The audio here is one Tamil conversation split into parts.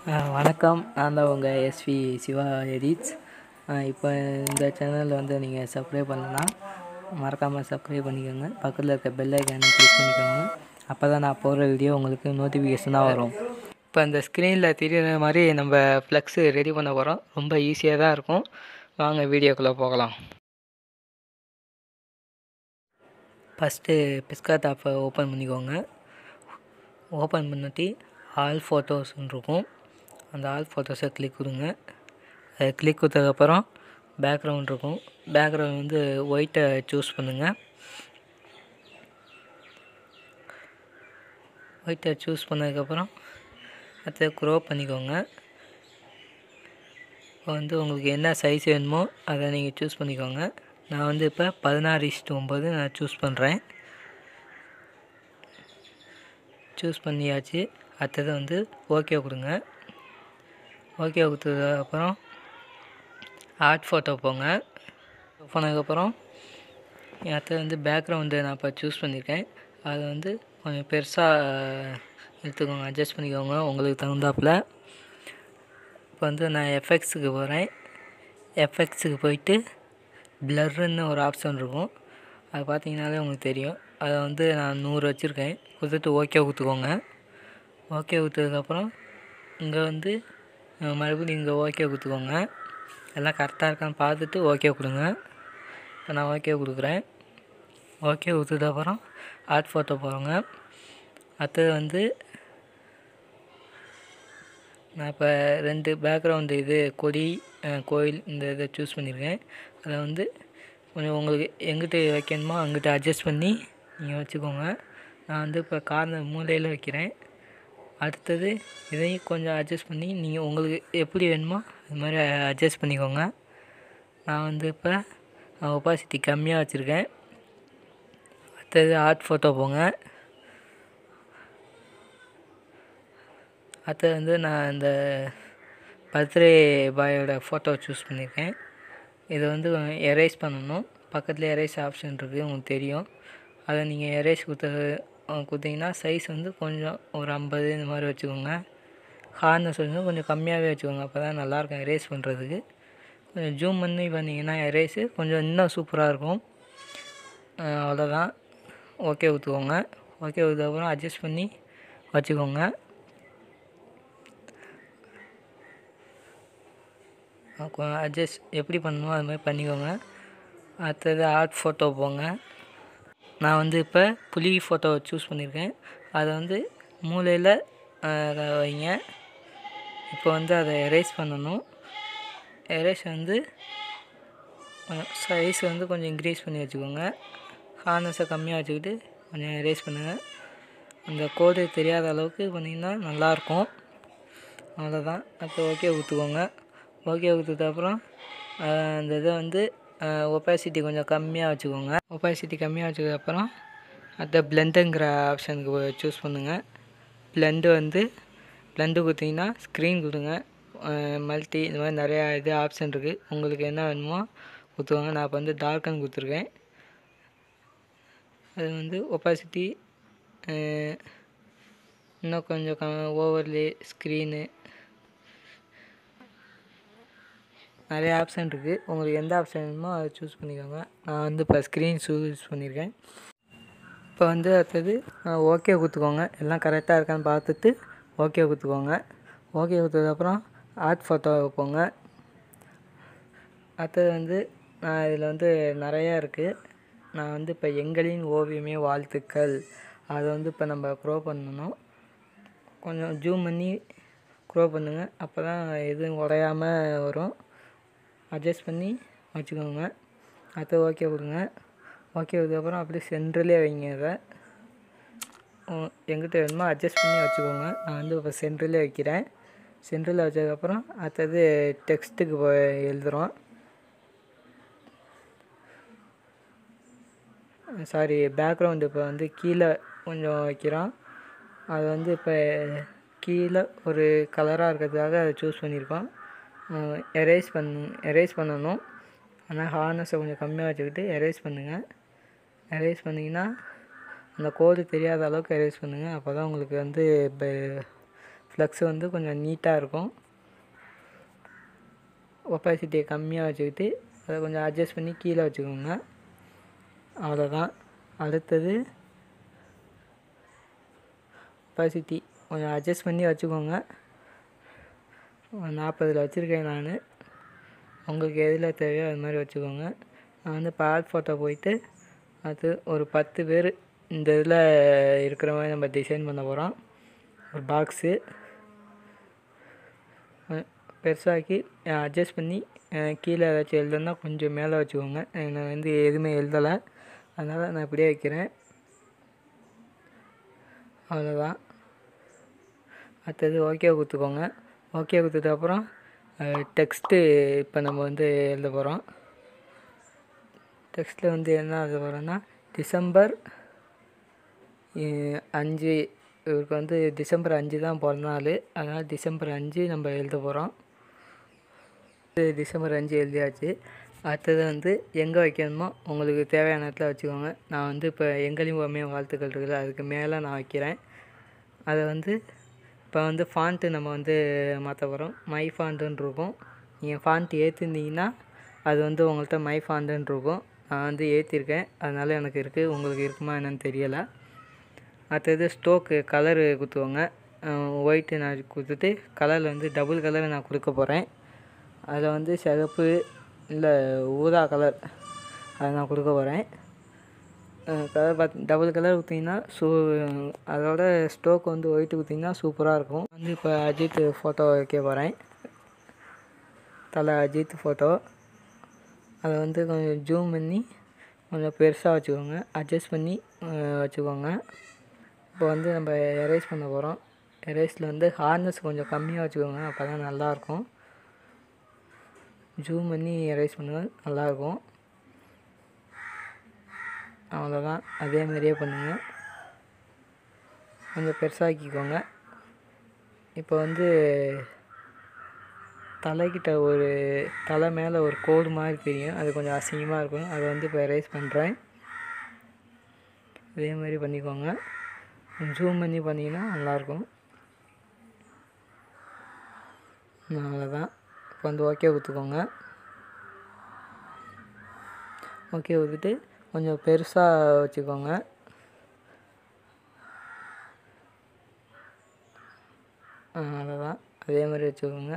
வணக்கம். நான் தான் உங்கள் எஸ்வி சிவா எடிட்ஸ். இப்போ இந்த சேனலில் வந்து நீங்கள் சப்ஸ்கிரைப் பண்ணலன்னா மறக்காமல் சப்ஸ்கிரைப் பண்ணிக்கோங்க. பக்கத்தில் இருக்க பெல் ஐக்கானை கிளிக் பண்ணிக்கோங்க. அப்போ தான் நான் போடுற வீடியோ உங்களுக்கு நோட்டிஃபிகேஷனாக வரும். இப்போ இந்த ஸ்க்ரீனில் தெரியுற மாதிரி நம்ம ஃப்ளெக்ஸு ரெடி பண்ண போகிறோம். ரொம்ப ஈஸியாக தான் இருக்கும். வாங்க வீடியோக்குள்ளே போகலாம். ஃபஸ்ட்டு பிஸ்கார்ட் ஆப்பை ஓப்பன் பண்ணிக்கோங்க. ஓப்பன் பண்ணிட்டு ஆல் ஃபோட்டோஸ்ன்னு இருக்கும். அந்த ஆல் ஃபோட்டோஸை கிளிக் கொடுங்க. அதை கிளிக் கொடுத்ததுக்கப்புறம் பேக்ரவுண்ட் இருக்கும். பேக்ரவுண்ட் வந்து ஒயிட்டை சூஸ் பண்ணுங்கள். ஒயிட்டை சூஸ் பண்ணதுக்கப்புறம் அதை க்ரோப் பண்ணிக்கோங்க. இப்போ வந்து உங்களுக்கு என்ன சைஸ் வேணுமோ அதை நீங்கள் சூஸ் பண்ணிக்கோங்க. நான் வந்து இப்போ 16:9 நான் சூஸ் பண்ணுறேன். சூஸ் பண்ணியாச்சு. அடுத்தது வந்து ஓகே கொடுங்க. ஓகே கொடுத்ததுக்கப்புறம் ஆட் ஃபோட்டோ போங்க. போனதுக்கப்புறம் அடுத்தது வந்து பேக்ரவுண்டு நான் இப்போ சூஸ் பண்ணியிருக்கேன். அதை வந்து கொஞ்சம் பெருசாக எடுத்துக்கோங்க, அட்ஜஸ்ட் பண்ணிக்கோங்க உங்களுக்கு தகுந்தாப்பில். இப்போ வந்து நான் எஃபெக்ட்ஸுக்கு போகிறேன். எஃபெக்ட்ஸுக்கு போயிட்டு பிளர்ன்னு ஒரு ஆப்ஷன் இருக்கும். அது பார்த்தீங்கன்னாலே உங்களுக்கு தெரியும். அதை வந்து நான் 100 வச்சுருக்கேன். கொடுத்துட்டு ஓகே கொடுத்துக்கோங்க. ஓகே கொடுத்ததுக்கப்புறம் இங்கே வந்து மறுபடியும் இங்கே ஓகே கொடுத்துக்கோங்க. எல்லாம் கரெக்டாக இருக்கான்னு பார்த்துட்டு ஓகே கொடுங்க. இப்போ நான் ஓகே கொடுக்குறேன். ஓகே கொடுத்ததுக்கப்புறம் ஆட் ஃபோட்டோ போகிறோங்க. அடுத்தது வந்து நான் இப்போ 2 பேக்ரவுண்டு இது கொடி கோயில் இந்த இதை சூஸ் பண்ணியிருக்கேன். அதை வந்து கொஞ்சம் உங்களுக்கு எங்கிட்ட வைக்கணுமோ அங்கிட்ட அட்ஜஸ்ட் பண்ணி நீங்கள் வச்சுக்கோங்க. நான் வந்து இப்போ கார்னர் மூலையில் வைக்கிறேன். அடுத்தது இதையும் கொஞ்சம் அட்ஜஸ்ட் பண்ணி நீங்கள் உங்களுக்கு எப்படி வேணுமோ அது மாதிரி அட்ஜஸ்ட் பண்ணிக்கோங்க. நான் வந்து இப்போ ஒப்பாசிட்டி கம்மியாக வச்சுருக்கேன். அடுத்தது ஆர்ட் ஃபோட்டோ போங்க. அடுத்தது வந்து நான் இந்த பர்த்டே பாயோட ஃபோட்டோ சூஸ் பண்ணியிருக்கேன். இதை வந்து எரேஸ் பண்ணணும். பக்கத்தில் எரேஸ் ஆப்ஷன் இருக்குது, உங்களுக்கு தெரியும். அதை நீங்கள் எரேஸ் கொடுத்தீங்கன்னா சைஸ் வந்து கொஞ்சம் ஒரு 50 இந்த மாதிரி வச்சுக்கோங்க. ஹார்னஸ் வந்து கொஞ்சம் கம்மியாகவே வச்சுக்கோங்க. அப்போ தான் நல்லாயிருக்கும் எரேஸ் பண்ணுறதுக்கு. கொஞ்சம் ஜூம் பண்ணி பண்ணிங்கன்னா எரேஸு கொஞ்சம் இன்னும் சூப்பராக இருக்கும். அவ்வளோதான். ஓகே ஊற்றுக்கோங்க. ஓகே ஊற்றப்புறம் அட்ஜஸ்ட் பண்ணி வச்சுக்கோங்க. அட்ஜஸ்ட் எப்படி பண்ணணுமோ அது மாதிரி பண்ணிக்கோங்க. அடுத்தது ஆர்ட் ஃபோட்டோ போங்க. நான் வந்து இப்போ புலி ஃபோட்டோ சூஸ் பண்ணியிருக்கேன். அதை வந்து மூலையில் வைங்க. இப்போ வந்து அதை எரேஸ் பண்ணணும். எரேஸ் வந்து சைஸ் வந்து கொஞ்சம் இன்க்ரீஸ் பண்ணி வச்சுக்கோங்க. ஹார்னஸை கம்மியாக வச்சுக்கிட்டு கொஞ்சம் எரேஸ் பண்ணுங்கள். அந்த கோடு தெரியாத அளவுக்கு பண்ணிங்கன்னா நல்லாயிருக்கும். அவ்வளோதான். அப்போ ஓகே ஊற்றுக்கோங்க. ஓகே ஊற்றுக்கப்புறம் அந்த இதை வந்து ஒப்பாசிட்டி கொஞ்சம் கம்மியாக வச்சுக்கோங்க. ஒப்பாசிட்டி கம்மியாக வச்சதுக்கப்புறம் அந்த பிளெண்டுங்கிற ஆப்ஷனுக்கு சூஸ் பண்ணுங்கள். பிளெண்டு கொடுத்தீங்கன்னா ஸ்க்ரீன் கொடுங்க. மல்டி இந்த மாதிரி நிறையா இது ஆப்ஷன் இருக்குது. உங்களுக்கு என்ன வேணுமோ கொடுத்துக்கோங்க. நான் இப்போ வந்து டார்க்கன் கொடுத்துருக்கேன். அது வந்து ஒப்பாசிட்டி இன்னும் கொஞ்சம் ஓவர்லே ஸ்க்ரீனு நிறைய ஆப்ஷன் இருக்குது. உங்களுக்கு எந்த ஆப்ஷன் வேணுமோ அதை சூஸ் பண்ணிக்கோங்க. நான் வந்து இப்போ ஸ்க்ரீன் சூஸ் பண்ணியிருக்கேன். இப்போ வந்து அடுத்தது ஓகே கொடுத்துக்கோங்க. எல்லாம் கரெக்டாக இருக்கான்னு பார்த்துட்டு ஓகே கொடுத்துக்கோங்க. ஓகே கொடுத்ததுக்கப்புறம் ஆர்ட் ஃபோட்டோ வைப்போங்க. அடுத்தது வந்து இதில் வந்து நிறையா இருக்குது. நான் வந்து இப்போ எங்களின் ஓவியமே வாழ்த்துக்கள் அதை வந்து இப்போ நம்ம க்ரோ பண்ணணும். கொஞ்சம் ஜூம் பண்ணி க்ரோ பண்ணுங்கள். அப்போ தான் எதுவும் உடையாமல் வரும். அட்ஜஸ்ட் பண்ணி வச்சுக்கோங்க. அடுத்து ஓகே கொடுங்க. ஓகே கொடுத்ததுக்கப்புறம் அப்படியே சென்ட்ரலே வைங்க. இதை எங்கிட்ட வேணுமோ அட்ஜஸ்ட் பண்ணி வச்சுக்கோங்க. நான் வந்து இப்போ சென்ட்ரலே வைக்கிறேன். சென்ட்ரலில் வச்சதுக்கப்புறம் அடுத்தது டெக்ஸ்ட்டுக்கு எழுதுகிறோம். சாரி, பேக்ரவுண்டு இப்போ வந்து கீழே கொஞ்சம் வைக்கிறோம். அது வந்து இப்போ கீழே ஒரு கலராக இருக்கிறதுக்காக அதை சூஸ் பண்ணியிருக்கோம். எரேஸ் பண்ணணும். ஆனால் ஹார்னஸை கொஞ்சம் கம்மியாக வச்சுக்கிட்டு எரேஸ் பண்ணுங்கள். எரேஸ் பண்ணிங்கன்னா அந்த கோடு தெரியாத அளவுக்கு எரேஸ் பண்ணுங்கள். அப்போ தான் உங்களுக்கு வந்து இப்போ ஃப்ளெக்ஸ் வந்து கொஞ்சம் நீட்டாக இருக்கும். ஒப்பாசிட்டியை கம்மியாக வச்சுக்கிட்டு அதை கொஞ்சம் அட்ஜஸ்ட் பண்ணி கீழே வச்சுக்கோங்க. அவ்வளோதான். அடுத்தது ஒப்பாசிட்டி கொஞ்சம் அட்ஜஸ்ட் பண்ணி வச்சுக்கோங்க. 40 வச்சுருக்கேன் நான். உங்களுக்கு எதில் தேவையோ அது மாதிரி வச்சுக்கோங்க. நான் வந்து இப்போ ஆட் ஃபோட்டோ போயிட்டு அது ஒரு 10 பேர் இந்த இதில் இருக்கிற மாதிரி நம்ம டிசைன் பண்ண போகிறோம். ஒரு பாக்ஸு பெருசாக்கி அட்ஜஸ்ட் பண்ணி கீழே ஏதாச்சும் எழுதுனா கொஞ்சம் மேலே வச்சுக்கோங்க. நான் வந்து எதுவுமே எழுதலை, அதனால் நான் இப்படியே வைக்கிறேன். அவ்வளோதான். அடுத்தது ஓகே கொடுத்துக்கோங்க. ஓகே கொடுத்தது அப்புறம் டெக்ஸ்ட்டு இப்போ நம்ம வந்து எழுத போகிறோம். டெக்ஸ்ட்டில் வந்து என்ன எழுத போகிறோன்னா டிசம்பர் 5 இவருக்கு வந்து டிசம்பர் 5 தான் பிறந்த நாள். அதனால் டிசம்பர் 5 நம்ம எழுத போகிறோம். டிசம்பர் 5 எழுதியாச்சு. அடுத்தது வந்து எங்கே வைக்கணுமோ உங்களுக்கு தேவையான இடத்துல வச்சுக்கோங்க. நான் வந்து இப்போ எங்களையும் உண்மையாக வாழ்த்துக்கள் இருக்குது அதுக்கு மேலே நான் வைக்கிறேன். அதை வந்து இப்போ வந்து ஃபாண்ட்டு நம்ம வந்து மாற்ற போகிறோம். மை ஃபாண்ட்டுன்னு இருக்கும். நீங்கள் ஃபாண்ட் ஏற்றிருந்தீங்கன்னா அது வந்து உங்கள்கிட்ட மை ஃபாண்ட்டுன்னு இருக்கும். நான் வந்து ஏற்றிருக்கேன், அதனால் எனக்கு இருக்குது. உங்களுக்கு இருக்குமா என்னன்னு தெரியலை. அடுத்தது ஸ்டோக்கு கலரு கொடுத்துக்கோங்க. ஒயிட்டு நான் கொடுத்துட்டு கலரில் வந்து டபுள் கலர் நான் கொடுக்க போகிறேன். அதில் வந்து சிகப்பு இல்லை ஊதா கலர் அதை நான் கொடுக்க போகிறேன். கலர் டபுள் கலர் கொடுத்தீங்கன்னா அதோட ஸ்டோக் வந்து ஒயிட்டு கொடுத்தீங்கன்னா சூப்பராக இருக்கும். வந்து இப்போ அஜித் ஃபோட்டோ வைக்க போகிறேன். தலை அஜித் ஃபோட்டோ. அதை வந்து கொஞ்சம் ஜூம் பண்ணி கொஞ்சம் பெருசாக வச்சுக்கோங்க, அட்ஜஸ்ட் பண்ணி வச்சுக்கோங்க. இப்போ வந்து நம்ம எரேஸ் பண்ண போகிறோம். எரேஸில் வந்து ஹார்ட்னஸ் கொஞ்சம் கம்மியாக வச்சுக்கோங்க, அப்போ தான் நல்லாயிருக்கும். ஜூம் பண்ணி எரேஸ் பண்ணுங்கள், நல்லாயிருக்கும். அவ்வளோதான். அதே மாதிரியே பண்ணுங்கள். கொஞ்சம் பெருசாக்கிக்கோங்க. இப்போ வந்து தலைக்கிட்ட ஒரு தலை மேலே ஒரு கோடு மாதிரி தெரியும், அது கொஞ்சம் அசிங்கமாக இருக்கும். அதை வந்து இப்போ எரேஸ் பண்ணுறேன். இதே மாதிரி பண்ணிக்கோங்க. ஜூம் பண்ணி பண்ணிங்கன்னா நல்லாயிருக்கும். அவ்வளோதான். இப்போ வந்து ஓகே கொடுத்துக்கோங்க. ஓகே கொடுத்துட்டு கொஞ்சம் பெருசாக வச்சுக்கோங்க. அவ்வளோதான். அதே மாதிரி வச்சுக்கோங்க.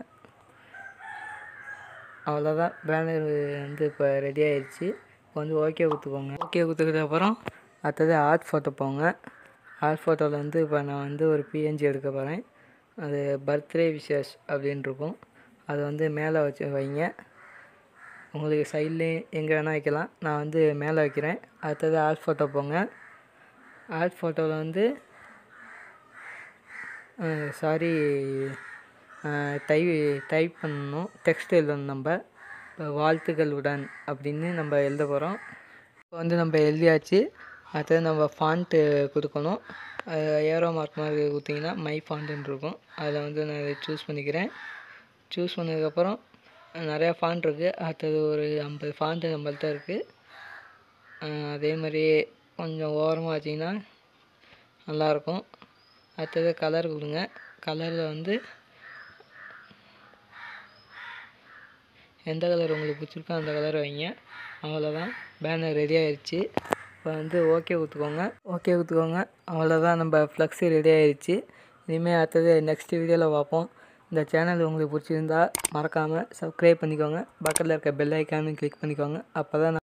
அவ்வளோதான். பேனர் வந்து இப்போ ரெடி ஆயிடுச்சு. இப்போ வந்து ஓகே கொடுத்துக்கோங்க. ஓகே கொடுத்ததுக்கப்புறம் அடுத்தது ஆர்ட் ஃபோட்டோ போங்க. ஆர்ட் ஃபோட்டோவில் வந்து இப்போ நான் வந்து ஒரு பிஎன்ஜி எடுக்க போகிறேன். அது பர்த்டே விஷஸ் அப்படின்னு இருக்கும். அதை வந்து மேலே வச்சு வைங்க. உங்களுக்கு சைட்லேயும் எங்கே வேணால் வைக்கலாம். நான் வந்து மேலே வைக்கிறேன். அடுத்தது ஆர்ட் ஃபோட்டோ போங்க. ஆர்ட் ஃபோட்டோவில் வந்து டைப் பண்ணணும், டெக்ஸ்ட் எழுதணும். நம்ம இப்போ வாழ்த்துக்களுடன் அப்படின்னு நம்ம எழுத போகிறோம். இப்போ வந்து நம்ம எழுதியாச்சு. அடுத்தது நம்ம ஃபாண்ட்டு கொடுக்கணும். ஏரோ மார்க் மாதிரி கொடுத்தீங்கன்னா மை ஃபாண்ட்டுன்னு இருக்கும். அதில் வந்து நான் இதை சூஸ் பண்ணிக்கிறேன். சூஸ் பண்ணதுக்கப்புறம் நிறையா ஃபாண்ட் இருக்குது. அடுத்தது ஒரு 50 ஃபாண்ட்டு நம்மள்ட்ட இருக்குது. அதே மாதிரியே கொஞ்சம் ஓரமாக வச்சிங்கன்னா நல்லாயிருக்கும். அடுத்தது கலர் கொடுங்க. கலரில் வந்து எந்த கலர் உங்களுக்கு பிடிச்சிருக்கோ அந்த கலர் வைங்க. அவ்வளோதான். பேனர் ரெடி ஆயிடுச்சு. இப்போ வந்து ஓகே கொடுத்துக்கோங்க. ஓகே கொடுத்துக்கோங்க. அவ்வளோதான். நம்ம ஃப்ளெக்ஸு ரெடி ஆயிடுச்சு. இனிமேல் அடுத்தது நெக்ஸ்ட் வீடியோவில் பார்ப்போம். இந்த சேனல் உங்களுக்கு பிடிச்சிருந்தா மறக்காமல் சப்ஸ்கிரைப் பண்ணிக்கோங்க. பக்கத்தில் இருக்க பெல் ஐக்கானும் கிளிக் பண்ணிக்கோங்க. அப்போ தான்